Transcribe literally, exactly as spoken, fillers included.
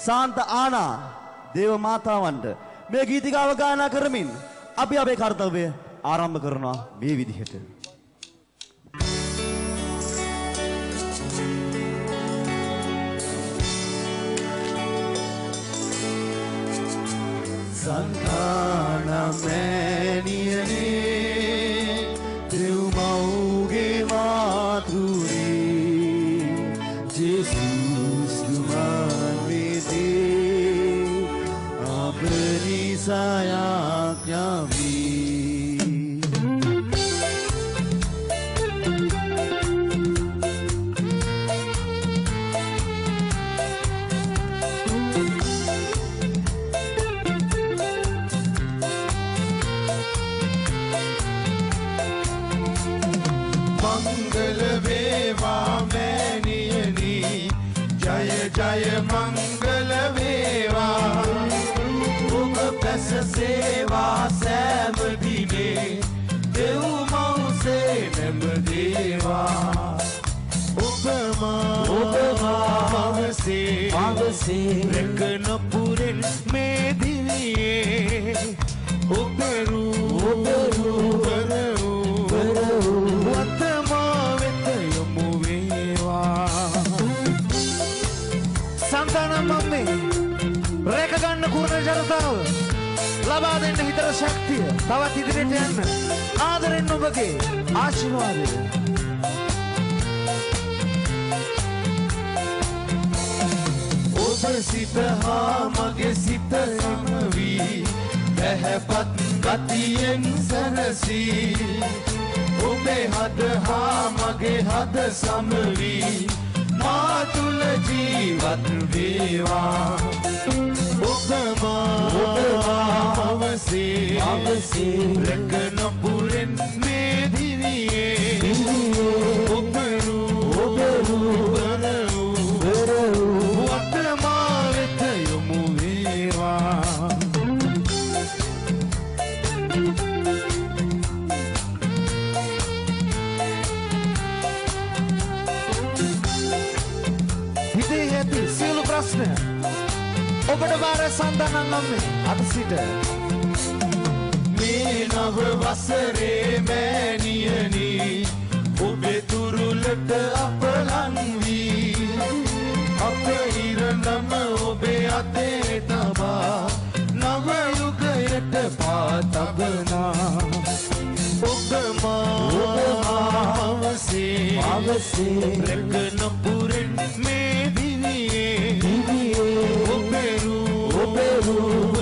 සාන්ත ආනා දේව මාතාවන්ට මේ ගීතිකාව ගායනා කරමින් අපි අපේ කර්තව්‍ය ආරම්භ කරනවා මේ විදිහට. Santana meniane Dev mauge madhuri Jesus duman vede abri sayakyavi Jaya Mangal Veva Om Pes Seva Sam Dine Dev Mau Se Nem Deva Obama Obama Mavase Mavase Rekana Purin Mediviye Operu Operu Peru Peru Vatama Vetayamu Veva Santana Mummy රැක ගන්න කුරුණ ජනතාව ලබා දෙන්න හිතට ශක්තිය තවත් ඉදිරියට යන්න ආදරෙන් ඔබගේ ආශිර්වාදය ඔබ සිත හා මගේ සිත සමවී පැහැපත් ගතියෙන් සැනසී ඔබේ හද හා මගේ හද සමවී मातुल जीवत देवा उगमा अवसे अवसे रकन पुरन में दिविए उगरू उगरू बरू बरू वक्रमा वित यमुवेवा සියලු ප්‍රශ්න ඔබට බාර සන්තානන් අම්මේ අද සිට මේ නව වසරේ මෑණියනි ඔබේ තුරුලට අප ලං වී අප ඉරණම ඔබේ අතේ තබා නව යුගයට පා තබනා ඔබමා අවසේ අවසේ රැකන පුරෙන් මේ Operu, Operu.